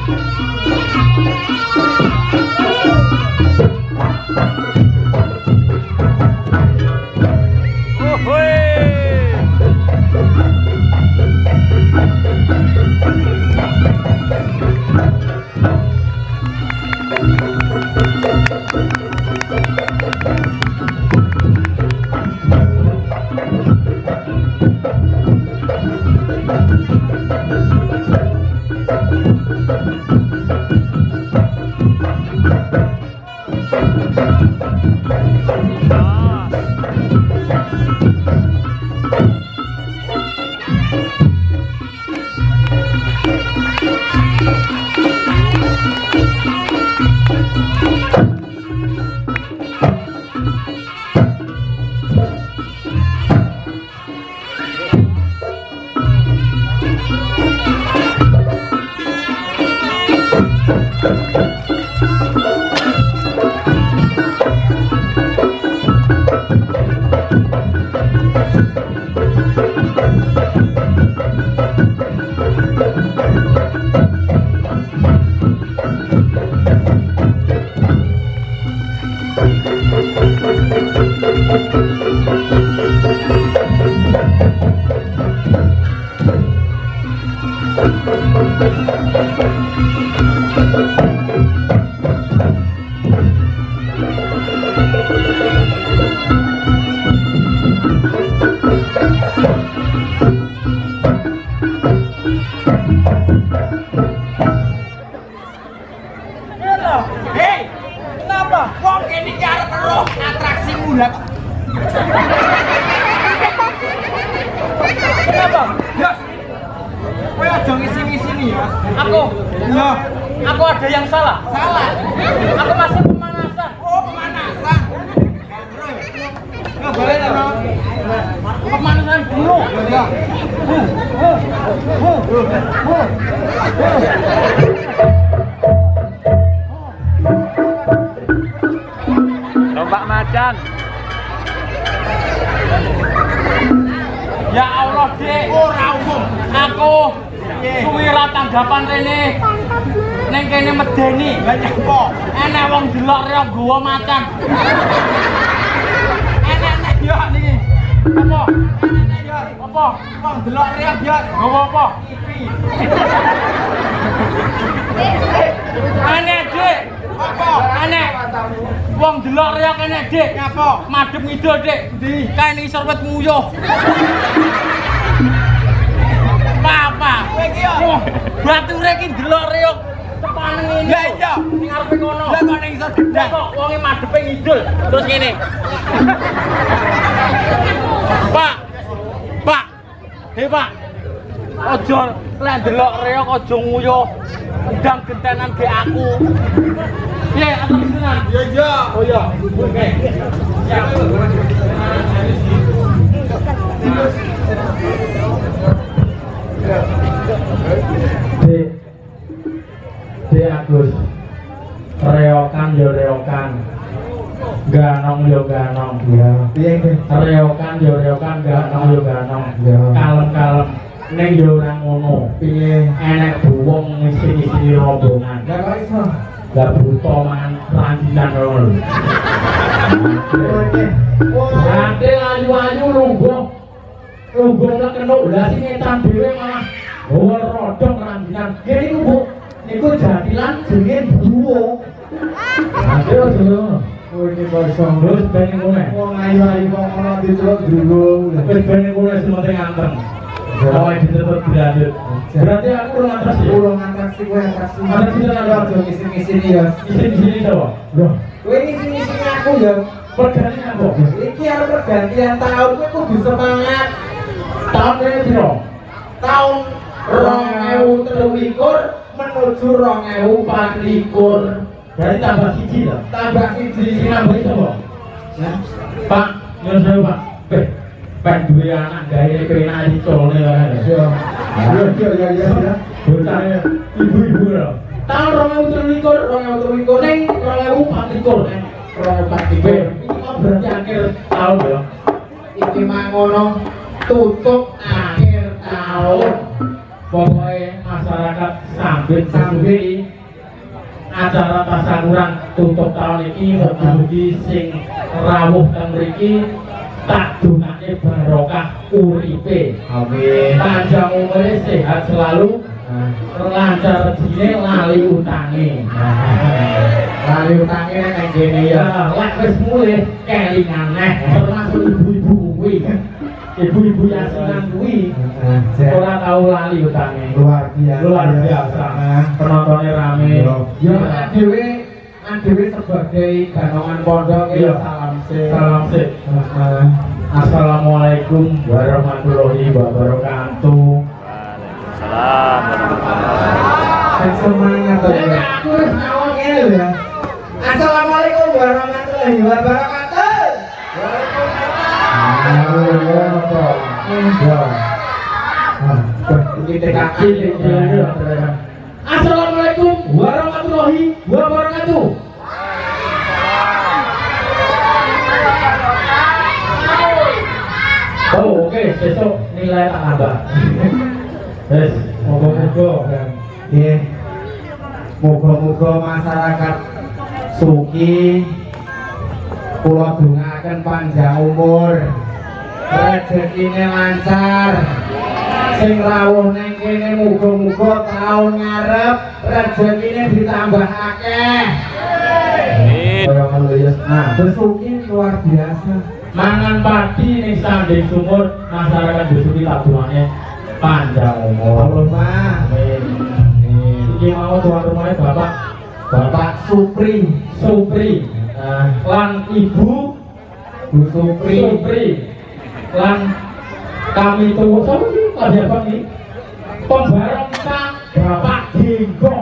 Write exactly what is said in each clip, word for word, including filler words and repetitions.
Lomba macan. Ya Allah, Dik, ora umum. Aku suwira tanggapan rene. Ning kene medeni. Lah nyapa? Enek wong delok rek nggawa macan. Enek-enek yo niki. Apa? Enek-enek yo. Apa? Wong delok rek yo nggawa apa? T V. Enek, Dik. Apa? Enek. Wong delok rek enek, Dik. Nyapa? Madhep ngidul, Dik. Ndi? Kae isor wit nguyuh. Apa? Kowe iki yo. Bature iki delok rek tepane ngene. Lah iya, ning arepe kono. Lah kok ning isor gedhe. Kok wonge madhepe ngidul. Terus ngene. Pak. Pak. Hei, Pak. Aja lek delok reok aja nguyuh. Ndang gentenan ge aku. Piye atur tenan? Iya, iya. Oh iya. Oke. Siap. Dek, Dek Agus, reokan yo reokan, ganong yo ganong, ya. Reokan yo reokan, ganong yo ganong, kalem kalem. Neng yo ora ngono, piye enek buwong ngisi-ngisi rombongan. Lah kok iso? Lah buta mangan randinan ngono. Ate ayu-ayu lungguh. Lungguh nek kena lah sing etan dhewe malah bawa rodong randinan. Kene niku Bu, niku jadilan jenenge buwo. Ate ojo. Oh ini kosong terus ben ngono. Wong ayu-ayu kok ora diceluk drung. Wis ben ngono sementing anteng. Kalau yang ditutup berlanjut, berarti aku ulang atraksi. Ulang atraksi, gue atraksi. Ada kita ada aja ngisi-ngisi nih ya. Ngisi-ngisi siapa? Loh, gue ngisi-ngisi aku ya. Pergantian apa? Ini ada pergantian tahun, gue kudu semangat. Tahun ini biro? Tahun rong ewu terlikur menuju rong ewu empat likur. Berarti tambah siji lah. Tambah siji. Ini nambah itu apa? Pak, nyuruh saya Pak. Eh. Pen duwe anak gawe kena dicone ora. Iya. Iya iya iya. Bocah ibu-ibu lho. Tahun rong ewu terlikur, rong ewu terlikur ning rong ewu empat likur. rong ewu empat likur. Iki kok berarti akhir tahun ya. Iki mah ngono tutup akhir tahun. Pokoknya masyarakat sambit sambit acara tasakuran tutup tahun ini mugi-mugi sing rawuh teng mriki tak donake barokah uripe. Amin. Panjang umure sehat selalu. Lancar rezekine lali utange. Lali utange nang kene ya. Lek wis mulih kelingan neh termasuk ibu-ibu kuwi. Ibu-ibu yasinan kuwi ora tau lali utange. Luar biasa. Luar biasa. Penontonnya rame. Ya dhewe dhewe sebagai ganongan pondok ya salam sih. Salam sih. Assalamualaikum warahmatullahi wabarakatuh. Salam warahmatullahi semangat ya. Aku wis ngawak ngene lho ya. Assalamualaikum warahmatullahi wabarakatuh. Assalamualaikum warahmatullahi wabarakatuh. Oh, oke, okay. Besok nilai tak tambah. Yes, moga-moga nggih. Moga-moga masyarakat suki kula dongaaken panjang umur, rezekine lancar. Sing rawuh ning kene muga-muga taun ngarep rezekine ditambah akeh. Amin. Nah, besuki luar biasa. Mangan padi ning sanding sumur masyarakat besuki tak duwane panjang umur. Allahumma amin. Iki mau tuan rumahnya Bapak Bapak Supri Supri nah, lan Ibu Bu Supri Supri lan kami tuh sama sih ada apa nih pembarang kita Bapak Genggong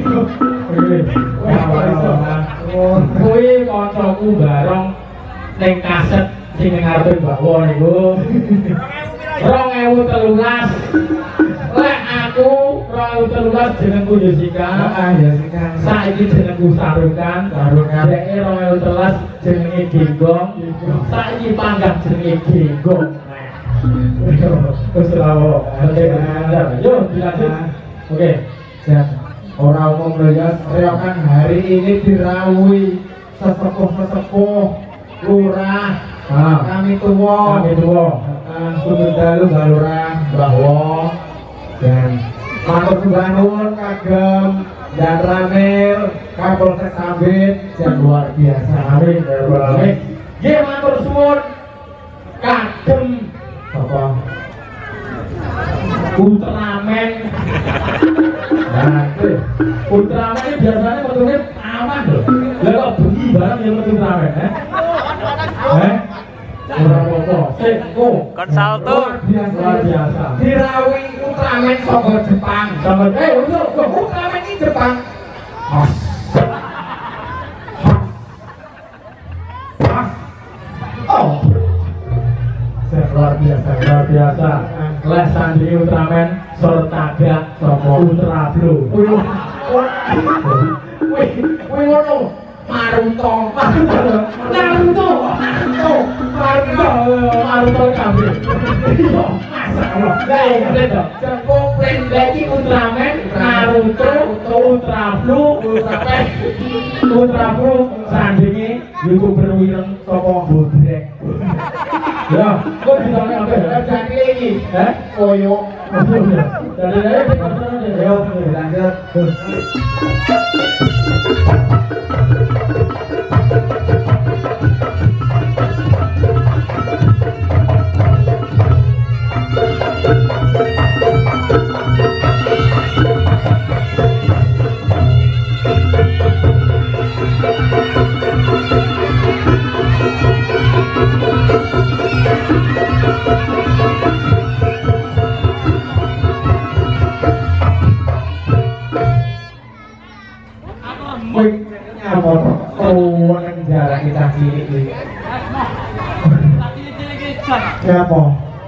kuwi kancaku bareng ning kaset sing ngarepe Mbak Wo niku rong ewu telulas lek aku rong ewu telulas jenengku Jessica Jessica saiki jenengku Sarungkan Sarungkan deke rong ewu telulas jenenge Genggong saiki panggah jenenge Genggong terus lawo yo dilanjut oke siap orang umum belajar reokan hari ini dirawui sesepuh-sesepuh lurah ah. kami tua kami tua Sumber dalu galurah bahwa dan matur nuwun kagem dan Ramil Kapolsek Sambit yang luar biasa. Amin ya rabbal alamin. Nggih matur suwun kagem apa Ultraman. Nah, Ultraman ini biasanya metune aman lho. Lah kok bengi barang yang metu Ultraman, eh? Eh? Ora apa-apa. Sik, kok konsaltur luar biasa. Dirawi Ultraman saka Jepang. Sama eh untuk kok Ultraman ini Jepang. Mas. Mas. Oh. Luar biasa, luar biasa. Les sandiri Ultraman Sortaga saka Ultra Blue. Wih, wih ngono. Naruto, Naruto, Naruto, Naruto, Naruto, Naruto kabeh. Iya, masalah. Lah iki to. Komplain lagi Ultraman, Naruto, Ultra Blue, Ultra Pen, Ultra Blue sandinge YouTuber wireng saka Bodrek. Ya, kok ditanya apa ya? Jadi lagi, eh? koyo. Jadi ayo Ayo, lanjut. Jarang kita cilik ini. Siapa?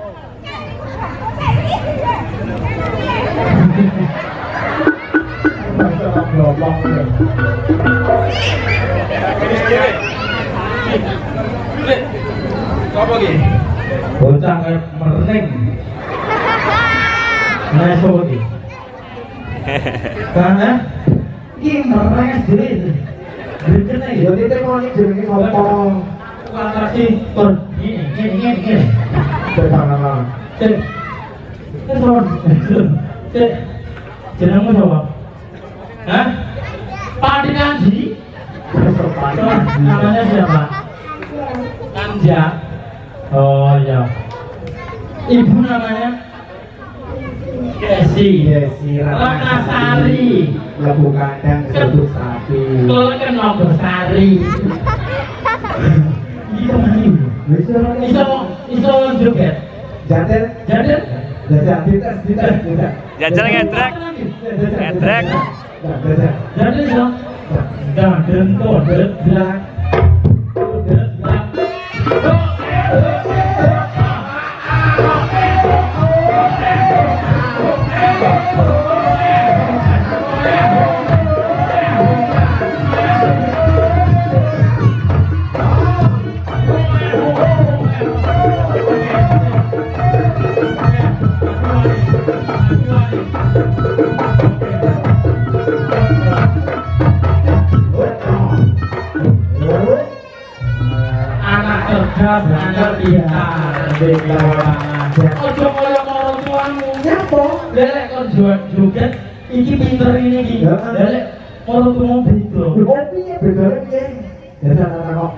Apa lagi? Bocah kayak mereneng. Neso lagi. Karena Iki meres dhewe. Berkene ya titik mau iki jenenge apa? Kuwi kasih tur. Ini ini ini ini. Betul. Cek. Telepon. Cek. Jenengmu sapa? Hah? Pak Dinanji? Namanya siapa? Kanja. Oh iya. Ibu namanya? Desi. Desi Ratnasari. Lebu kadang sebut sapi. Kalau kan Logosari. Iso mani. Iso iso joget. Jadel, Jadel. jajak, dites, dites, dites. Jajal ngedrek. Ngedrek. Jajak. Jadel iso. Jadel to dedrak. Dedrak. Anak cerdas, anak pintar, ojo kaya orang tuamu. Siapa? Lelek kon joget, iki pinter ini iki. Lelek orang tuamu beda. Oh piye bedane piye? Jajak anak kok.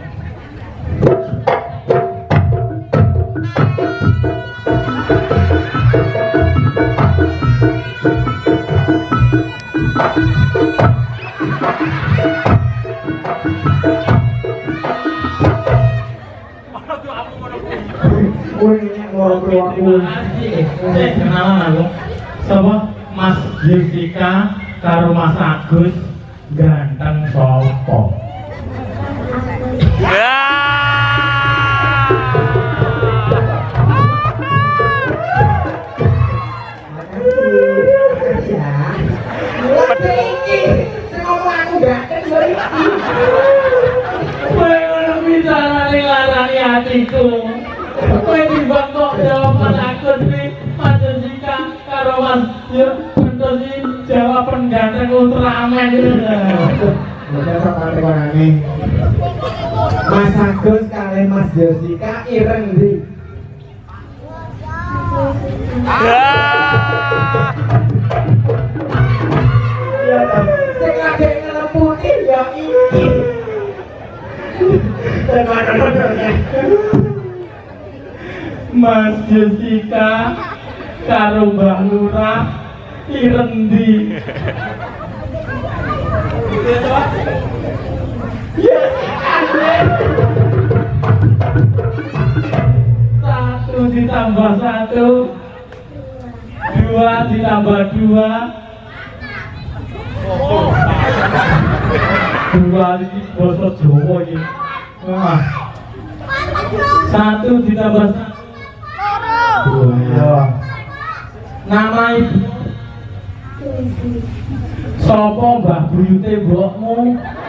Wih, ini ngorok aku. Eh, kenalan aku. Sapa? Mas Jessica karo Mas Agus ganteng sopo? Ya. Makasih ya. Lagi iki, sing ngomong aku ganteng lho iki. Kowe ngono bicarane larani hatiku. Kowe timbang kok jawaban aku kuwi Mas Jessica karo Mas ya bentuk sih jawaban ganteng Ultraman itu. Udah sama tekonane. Mas Agus kali Mas Jessica ireng ndi? Ya. Iya ta. Sing lagi ngeleputi ya iki. Tekonan-tekonane. Mas Jessica karo Mbah Lurah ireng ndi? Satu ditambah satu, dua ditambah dua, dua ini bahasa Jawa ini. Wah. Satu ditambah satu. Dua. Nama ibu. Sopo Mbah Buyute mbokmu?